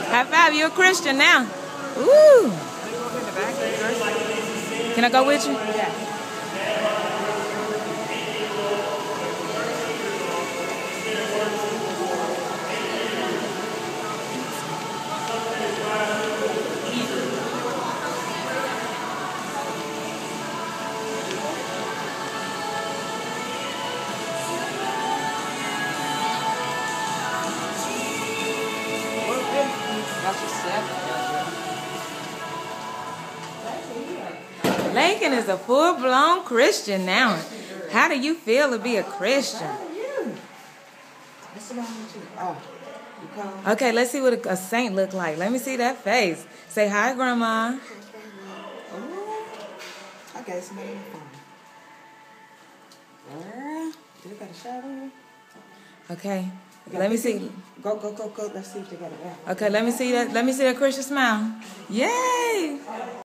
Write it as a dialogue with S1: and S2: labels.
S1: High five, you a Christian now. Ooh. Can I go with you?
S2: Yeah.
S1: Layken is a full-blown Christian now. How do you feel to be a Christian?
S2: What's wrong with you? Oh, you calling?
S1: Okay, let's see what a saint look like. Let me see that face. Say hi, Grandma.
S2: Oh, I got somebody on the phone. Girl, do they got a shot on you?
S1: Okay, let me see.
S2: Go. Let's see if they got it.
S1: Okay, let me see that. Let me see that Christian smile. Yay!